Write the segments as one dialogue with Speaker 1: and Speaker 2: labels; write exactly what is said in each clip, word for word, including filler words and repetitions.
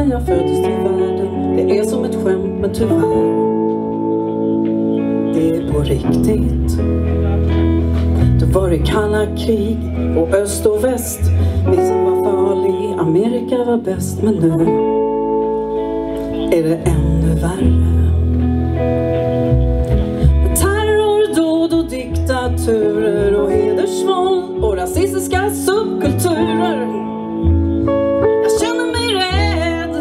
Speaker 1: när jag föddes till världen. Det är som ett skämt, men tyvärr, det är på riktigt. Då var det kalla krig och öst och väst. Vissa var farlig, Amerika var bäst. Men nu är det ännu värre. Terror, dåd och diktaturer och hedersvåld och rasistiska subkulturer. Jag känner mig rädd.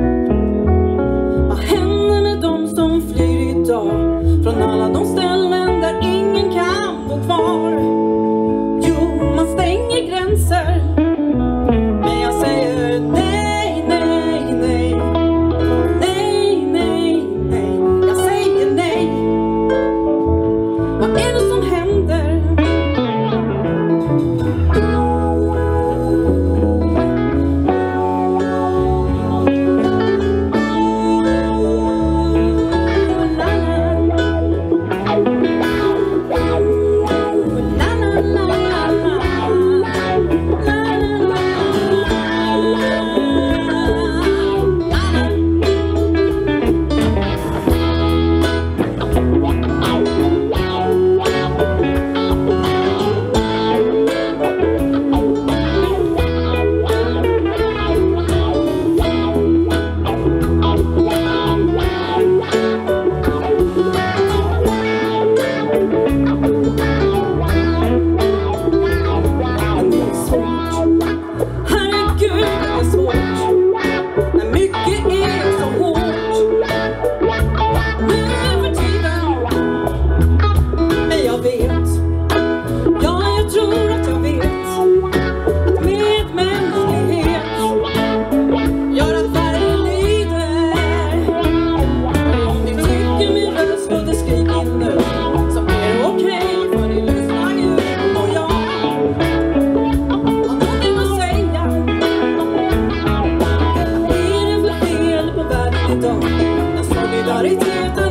Speaker 1: Vad händer med dem som flyr idag från alla de ställen där ingen kan bo kvar? Jo, man stänger gränser. Men jag säger nej, nej, nej. Nej, nej, nej. Jag säger nej. Vad är det som händer? Solidaritet